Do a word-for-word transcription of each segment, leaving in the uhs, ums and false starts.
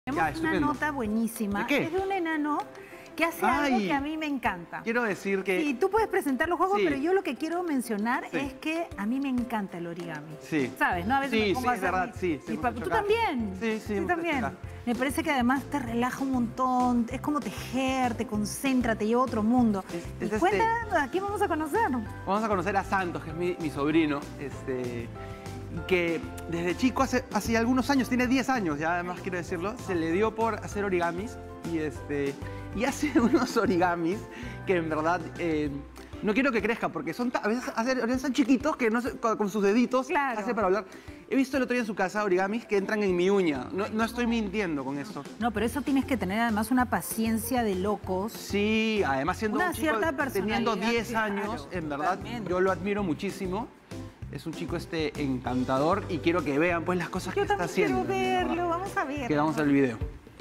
Tenemos Ya, una estupendo. nota buenísima. ¿De qué? Es de un enano que hace Ay, algo que a mí me encanta. Quiero decir que... Y tú puedes presentar los juegos, Sí. pero yo lo que quiero mencionar Sí. es que a mí me encanta el origami. Sí. ¿Sabes? ¿No? A veces Sí, me pongo sí, a es hacer verdad, mi- sí, sí, mi hemos pa- hecho ¿Tú acá. también? Sí, sí, hemos hecho también. acá. Me parece que además te relaja un montón, es como tejer, te concentra, te lleva a otro mundo. Es- y es este- cuéntanos, ¿a quién vamos a conocer? Vamos a conocer a Santos, que es mi, mi sobrino, este, que desde chico, hace, hace algunos años, tiene diez años ya, además quiero decirlo, se le dio por hacer origamis y, este, y hace unos origamis que en verdad... eh, no quiero que crezca porque son a veces hace, a veces son chiquitos que no se- con, con sus deditos Claro. hace para hablar. He visto el otro día en su casa origamis que entran en mi uña. No, no estoy mintiendo con esto. No, pero eso tienes que tener además una paciencia de locos. Sí, además siendo Una un chico cierta teniendo personalidad, diez claro, años, en verdad totalmente. yo lo admiro muchísimo. Es un chico este encantador y quiero que vean pues las cosas Yo que está también quiero haciendo. en verlo, verdad. vamos a ver. Que vamos al video.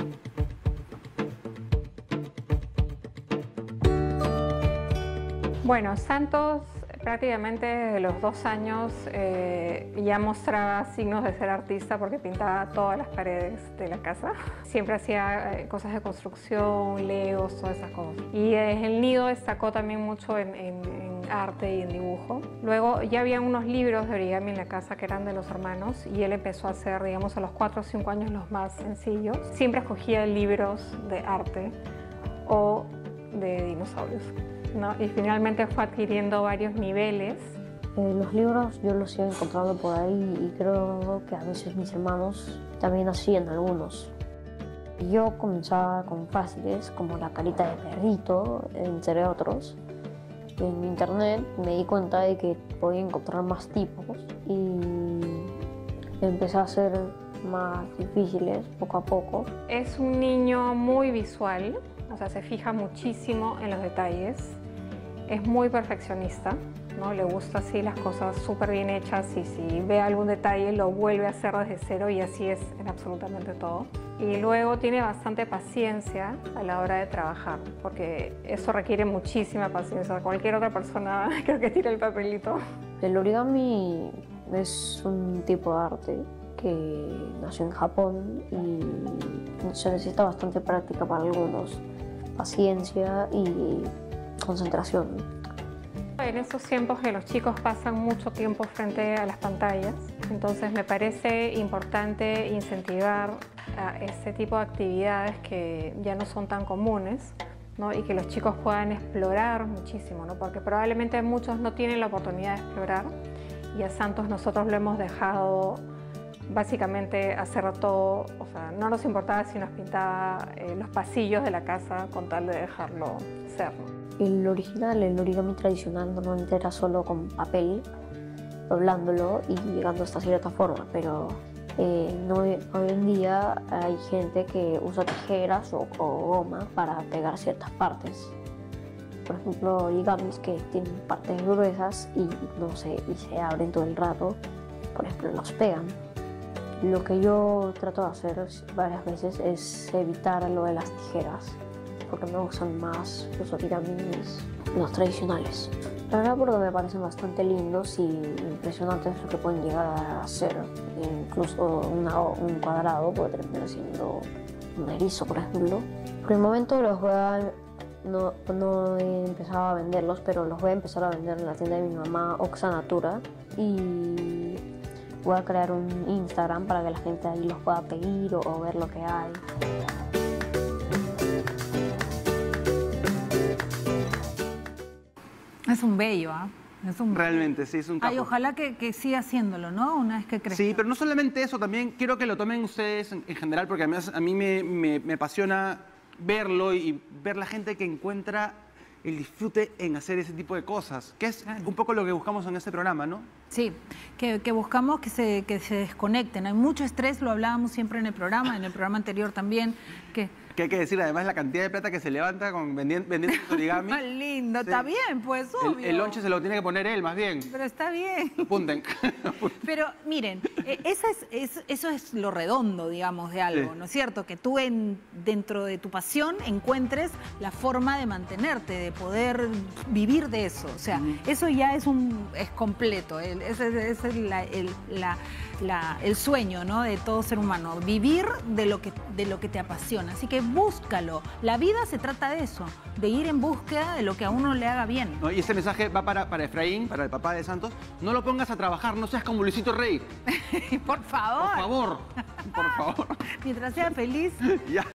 Bueno, Santos prácticamente desde los dos años eh, ya mostraba signos de ser artista porque pintaba todas las paredes de la casa. Siempre hacía eh, cosas de construcción, legos, todas esas cosas. Y desde el nido destacó también mucho en, en- en arte y en dibujo. Luego ya había unos libros de origami en la casa que eran de los hermanos y él empezó a hacer, digamos, a los cuatro o cinco años los más sencillos. Siempre escogía libros de arte o de dinosaurios, ¿no? Y finalmente fue adquiriendo varios niveles. Eh, los libros yo los iba encontrando por ahí y creo que a veces mis hermanos también hacían algunos. Yo comenzaba con fáciles como la carita de perrito, entre otros. En internet me di cuenta de que podía encontrar más tipos y empecé a hacer más difíciles poco a poco. Es un niño muy visual, o sea, se fija muchísimo en los detalles. Es muy perfeccionista, ¿no? Le gusta así las cosas súper bien hechas y si ve algún detalle lo vuelve a hacer desde cero y así es en absolutamente todo. Y luego tiene bastante paciencia a la hora de trabajar, porque eso requiere muchísima paciencia. Cualquier otra persona creo que tira el papelito. El origami es un tipo de arte que nació en Japón y se necesita bastante práctica para algunos, paciencia y concentración. En estos tiempos que los chicos pasan mucho tiempo frente a las pantallas, entonces me parece importante incentivar a este tipo de actividades que ya no son tan comunes, ¿no? Y que los chicos puedan explorar muchísimo, ¿no? Porque probablemente muchos no tienen la oportunidad de explorar y a Santos nosotros lo hemos dejado básicamente hacer todo, o sea, no nos importaba si nos pintaba eh, los pasillos de la casa con tal de dejarlo ser, ¿no? El original, el origami tradicional, normalmente era solo con papel, doblándolo y llegando hasta cierta forma, pero eh, no, hoy en día hay gente que usa tijeras o, o goma para pegar ciertas partes. Por ejemplo, origamis que tienen partes gruesas y, no sé, y se abren todo el rato, por ejemplo, los pegan. Lo que yo trato de hacer varias veces es evitar lo de las tijeras, porque me gustan más los origamis, los tradicionales. La verdad porque me parecen bastante lindos y impresionantes lo que pueden llegar a hacer. Incluso una- un cuadrado puede terminar siendo un erizo, por ejemplo. Por el momento los voy a, no, no he empezado a venderlos, pero los voy a empezar a vender en la tienda de mi mamá, Oxa Natura. Y voy a crear un Instagram para que la gente ahí los pueda pedir o, o ver lo que hay. Es un bello, ¿ah? Es un Realmente, sí, es un capo. Ay, ojalá que, que siga haciéndolo, ¿no? Una vez que crezca. Sí, pero no solamente eso, también quiero que lo tomen ustedes en, en general, porque además a mí me, me- me apasiona verlo y ver la gente que encuentra el disfrute en hacer ese tipo de cosas, que es Claro. un poco lo que buscamos en este programa, ¿no? Sí, que, que buscamos que se, que se desconecten. Hay mucho estrés, lo hablábamos siempre en el programa, en el programa anterior también, que... Que hay que decir además la cantidad de plata que se levanta con vendiendo, vendiendo sus origamis. ¡Más lindo! Sí. Está bien, pues, El, obvio. el lonche se lo tiene que poner él, más bien. Pero está bien. Apunten. Pero miren, eh, esa es, es- eso es lo redondo, digamos, de algo, Sí. ¿no es cierto? Que tú en, dentro de tu pasión encuentres la forma de mantenerte, de poder vivir de eso. O sea, eso ya es, un, es completo. El, el, ese, ese es la, el, la, la, el sueño, ¿no?, de todo ser humano, vivir de lo, que, de lo que te apasiona. Así que búscalo. La vida se trata de eso, de ir en búsqueda de lo que a uno le haga bien. No, y este mensaje va para, para Efraín, para el papá de Santos. No lo pongas a trabajar, no seas como Luisito Rey. Por favor. Por favor, por favor. Mientras sea feliz. Ya.